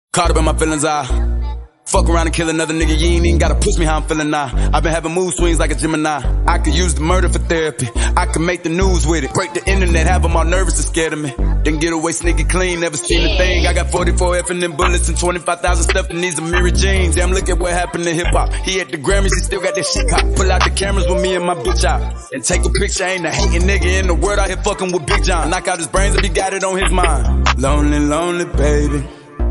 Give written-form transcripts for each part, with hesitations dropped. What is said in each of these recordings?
Caught up in my feelings, I fuck around and kill another nigga, you ain't even gotta push me how I'm feeling now. I've been having mood swings like a Gemini. I could use the murder for therapy, I could make the news with it. Break the internet, have them all nervous and scared of me. Then get away sneaky clean, never seen a thing. I got 44 effing them bullets and 25,000 stuff in these Amiri jeans. Damn, look at what happened to hip-hop. He at the Grammys, he still got that shit hot. Pull out the cameras with me and my bitch out and take a picture, ain't a hating nigga in the world out here fucking with Big John. Knock out his brains if he got it on his mind. Lonely, lonely baby.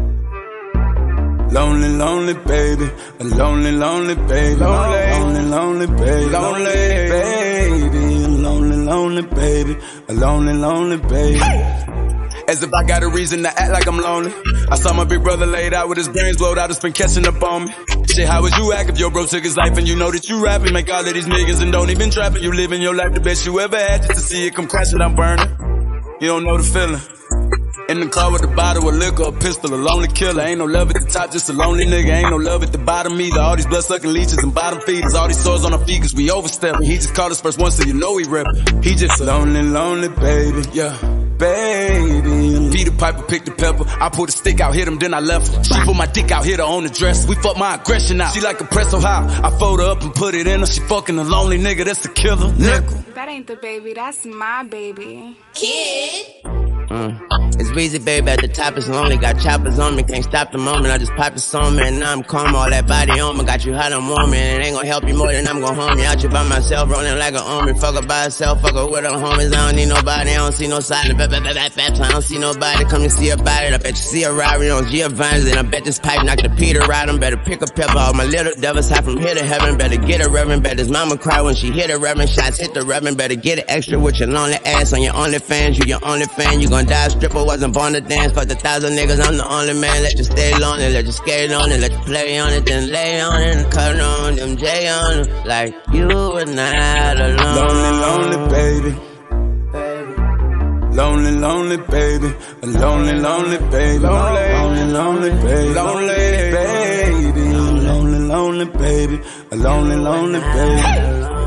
Lonely, lonely baby, a lonely, lonely baby, lonely, lonely baby, lonely baby, a lonely, lonely baby, a lonely, lonely baby. As if I got a reason to act like I'm lonely. I saw my big brother laid out with his brains blowed out, it's been catching up on me. Shit, how would you act if your bro took his life and you know that you rapping? Make all of these niggas and don't even trap it. You living your life the best you ever had just to see it come crashing, I'm burning. You don't know the feeling. In the car with a bottle of liquor, a pistol, a lonely killer. Ain't no love at the top, just a lonely nigga. Ain't no love at the bottom either. All these blood-sucking leeches and bottom feeders. All these sores on our feet cause we overstepping. He just called us first one so you know he reppin'. He just a lonely, lonely baby. Yeah, baby. Peter Piper picked the pepper. I pulled a stick out, hit him, then I left her. She put my dick out, hit her on the dress. We fuck my aggression out. She like a press so high. I fold her up and put it in her. She fucking a lonely nigga, that's the killer. Nickel. That ain't the baby, that's my baby. Kid. It's Weezy, baby, at the top, it's lonely. Got choppers on me, can't stop the moment. I just popped the song, man, now I'm calm. All that body on me, got you hot, I'm warm, man. It ain't gonna help you more than I'm gonna harm you. Out you by myself, rolling like an army. Fuck her by herself, fuck her with her homies. I don't need nobody, I don't see no side. I don't see nobody, come to see her body. I bet you see a Rari on Giovanni's. And I bet this pipe knocked the Peter right. I'm better pick a pepper. All my little devils high from here to heaven. Better get a reverend, bet his mama cry when she hit a reverend. Shots hit the reverend, better get it extra with your lonely ass on your only fans. You your only fan, you gon' die stripper. Wasn't born to dance, fuck 1,000 niggas, I'm the only man. Let you stay lonely, let you skate on it, let you play on it, then lay on it and cut on them J on it. Like you were not alone. Lonely, lonely baby. Lonely, lonely baby. A lonely, lonely baby. Lonely, lonely baby. Lonely baby. A lonely, lonely baby. A lonely, lonely baby.